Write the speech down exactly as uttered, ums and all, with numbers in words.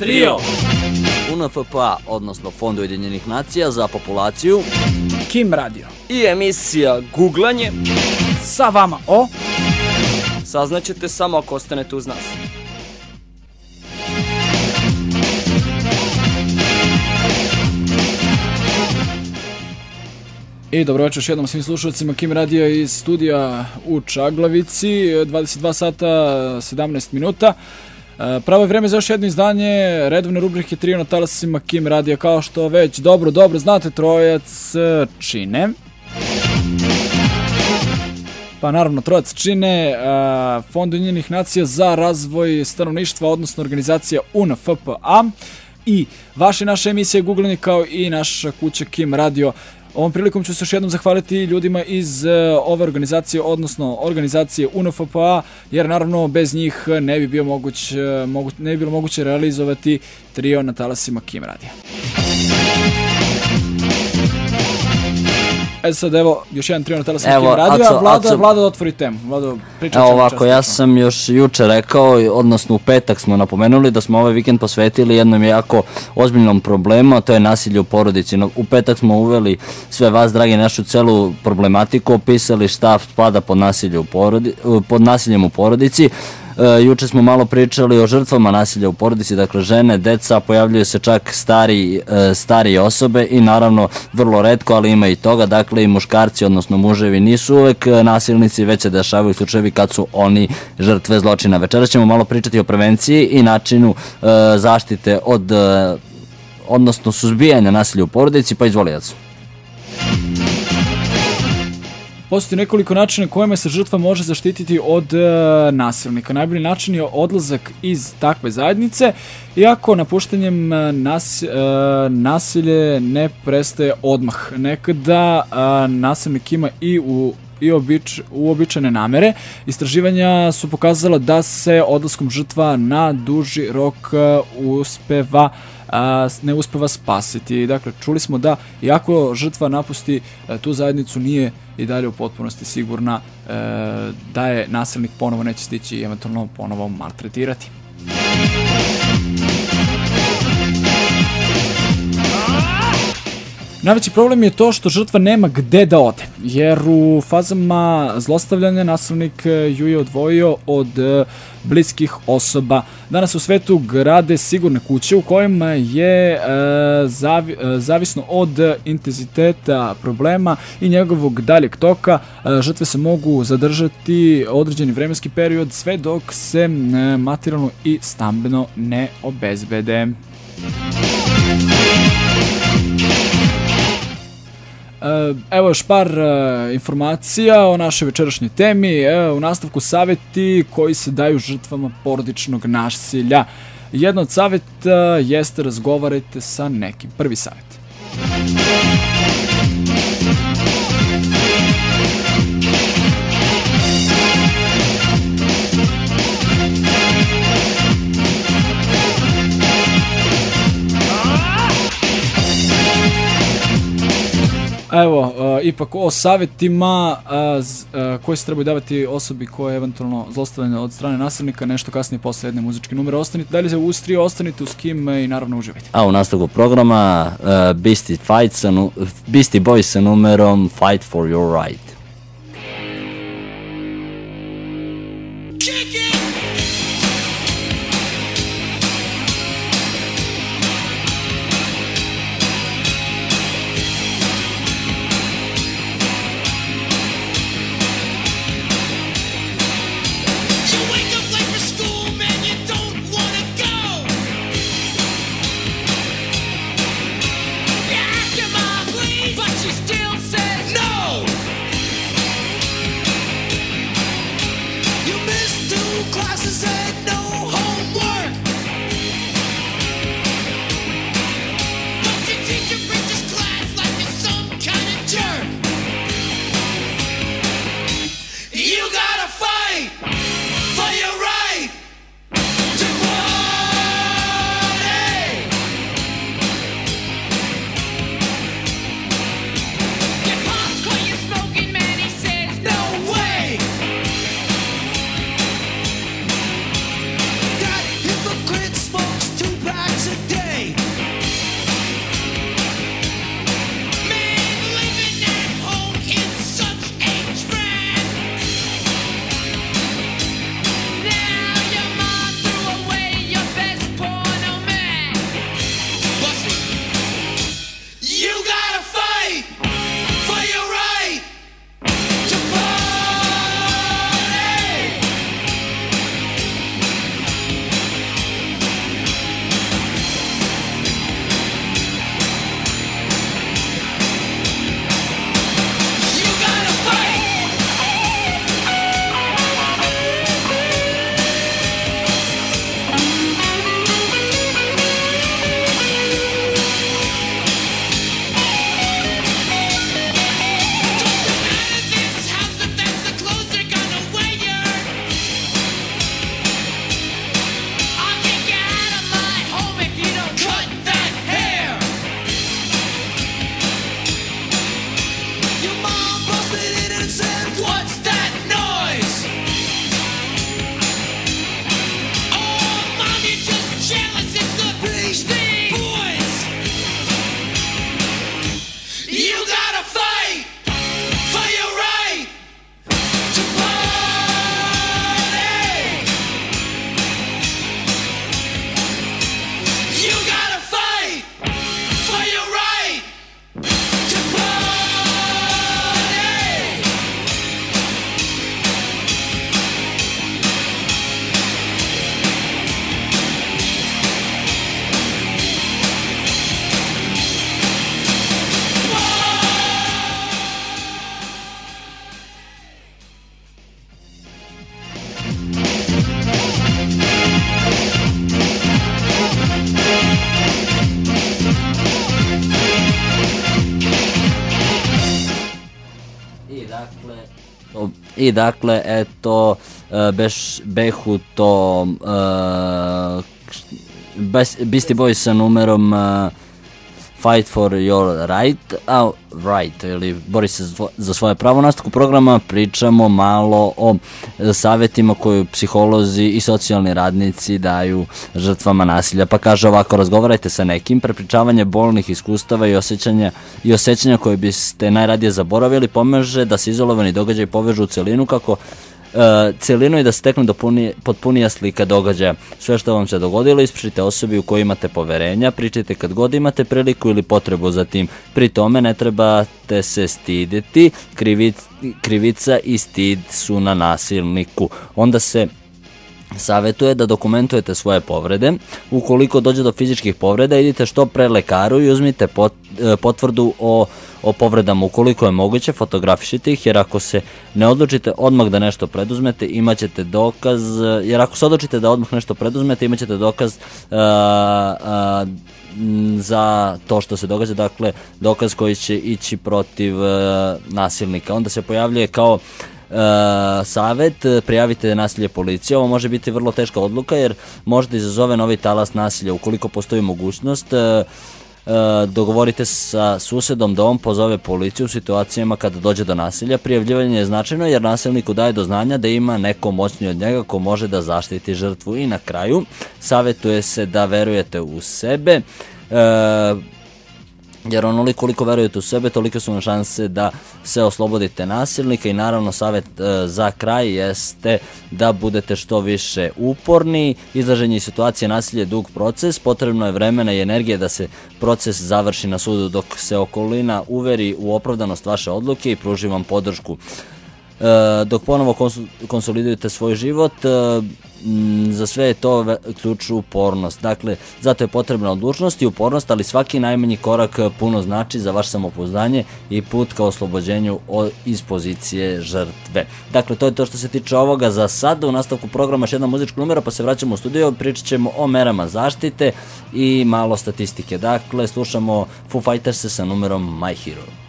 Trio. U N F P A, odnosno Fond Ujedinjenih nacija za populaciju, Kim radio i emisija Googlanje. Sa vama o... Saznaćete samo ako ostanete uz nas. I dobro večer još jednom svim slušalcima Kim radio iz studija u Čaglavici, dvadeset dva sata sedamnaest minuta. Pravo je vreme za još jedno izdanje redovne rubrike Trio na talasima Kim radio, kao što već dobro, dobro znate, trojac čine. Pa naravno, trojac čine Fond Ujedinjenih nacija za razvoj stanovništva, odnosno organizacija U N F P A, i vaše naše emisije Googlanje kao i naša kuća Kim radio. Ovom prilikom ću se još jednom zahvaliti ljudima iz uh, ove organizacije, odnosno organizacije U N F P A, jer naravno bez njih ne bi, bio moguć, uh, mogu, ne bi bilo moguće realizovati Trio na talasima Kim radija. E sad evo, još jedan Trio na talasima Kim radija, a Vlada, aco, Vlada otvori temu. Vlada, evo ovako, ja sam još juče rekao, odnosno u petak smo napomenuli da smo ovaj vikend posvetili jednom jako ozbiljnom problemu, a to je nasilje u porodici. No, u petak smo uveli sve vas, dragi, našu celu problematiku, opisali šta spada pod, nasilje u porodi, pod nasiljem u porodici. Uh, juče smo malo pričali o žrtvama nasilja u porodici, dakle žene, deca, pojavljuju se čak stari, uh, starije osobe i naravno vrlo retko, ali ima i toga, dakle i muškarci, odnosno muževi nisu uvek nasilnici, već se dešavaju slučajevi kad su oni žrtve zločina. Večeras ćemo malo pričati o prevenciji i načinu uh, zaštite od, uh, odnosno suzbijanja nasilja u porodici, pa izvoli Jaco. Postoji nekoliko načina kojima se žrtva može zaštititi od e, nasilnika. Najbolji način je odlazak iz takve zajednice, iako napuštanjem nas, e, nasilje ne prestaje odmah. Nekada e, nasilnik ima i u i obič, uobičajene namere. Istraživanja su pokazala da se odlaskom žrtva na duži rok uspeva a, ne uspeva spasiti. Dakle, čuli smo da iako žrtva napusti a, tu zajednicu, nije i dalje u potpunosti sigurna a, da je nasilnik ponovo neće stići i eventualno ponovo maltretirati. Najveći problem je to što žrtva nema gde da ode, jer u fazama zlostavljanja nasilnik ju je odvojio od bliskih osoba. Danas u svetu grade sigurne kuće u kojima je e, zavi, e, zavisno od intenziteta problema i njegovog daljeg toka, e, žrtve se mogu zadržati određeni vremenski period sve dok se e, materijalno i stambeno ne obezbede. Evo još par uh, informacija o našoj večerašnjoj temi. Evo, u nastavku savjeti koji se daju žrtvama porodičnog nasilja. Jedno od savjeta jeste razgovarajte sa nekim. Prvi savjet. Evo, uh, ipak o savjetima uh, z, uh, koji se trebaju davati osobi koja je eventualno zlostavljena od strane nasilnika, nešto kasnije posle jedne muzičke numere. Ostanite dalje za Ustriju, ostanite uz Kim i naravno uživajte. A u nastavku programa uh, Beastie, Fight sa nu, Beastie Boys sa numerom Fight for Your Right. But she still says no. I dakle, eto, beš, behu to uh, Beastie Boys sa numerom uh, Fight for your right, a right, ili bori se za svoje pravo. U nastavku programa pričamo malo o savjetima koju psiholozi i socijalni radnici daju žrtvama nasilja. Pa kaže ovako: razgovarajte sa nekim, prepričavanje bolnih iskustava i osjećanja, i osjećanja koje biste najradije zaboravili pomaže da se izolovani događaj povežu u celinu kako Uh, celinu i da stekne potpunija slika događaja. Sve što vam se dogodilo ispričajte osobi u kojoj imate poverenja, pričajte kad god imate priliku ili potrebu za tim. Pri tome ne trebate se stiditi, krivic, krivica i stid su na nasilniku. Onda se savjetuje da dokumentujete svoje povrede. Ukoliko dođe do fizičkih povreda, idite što pre lekaru i uzmite pot, potvrdu o, o povredama. Ukoliko je moguće, fotografišite ih, jer ako se ne odlučite odmah da nešto preduzmete, imat ćete dokaz, jer ako se odlučite da odmah nešto preduzmete, imat ćete dokaz uh, uh, za to što se događa, dakle dokaz koji će ići protiv uh, nasilnika. Onda se pojavljuje kao Uh, savjet, prijavite nasilje policiji. Ovo može biti vrlo teška odluka jer može da izazove novi talas nasilja. Ukoliko postoji mogućnost, uh, uh, dogovorite sa susedom da on pozove policiju u situacijama kada dođe do nasilja. Prijavljivanje je značajno jer nasilniku daje do znanja da ima neko moćniji od njega ko može da zaštiti žrtvu. I na kraju, savjetuje se da verujete u sebe, uh, jer onoliko koliko verujete u sebe, toliko su vam šanse da se oslobodite nasilnika. I naravno savjet e, za kraj jeste da budete što više uporni. Izlaženje iz situacije nasilja je dug proces, potrebno je vremena i energije da se proces završi na sudu, dok se okolina uveri u opravdanost vaše odluke i pruži vam podršku. E, dok ponovo konsolidujete svoj život, e, m, za sve je to ključ upornost. Dakle, zato je potrebna odlučnost i upornost, ali svaki najmanji korak puno znači za vaše samopouzdanje i put ka oslobođenju od, iz pozicije žrtve. Dakle, to je to što se tiče ovoga za sada. U nastavku programa još jedna muzička numera, pa se vraćamo u studio, pričat ćemo o merama zaštite i malo statistike. Dakle, slušamo Foo Fighters sa numerom My Hero.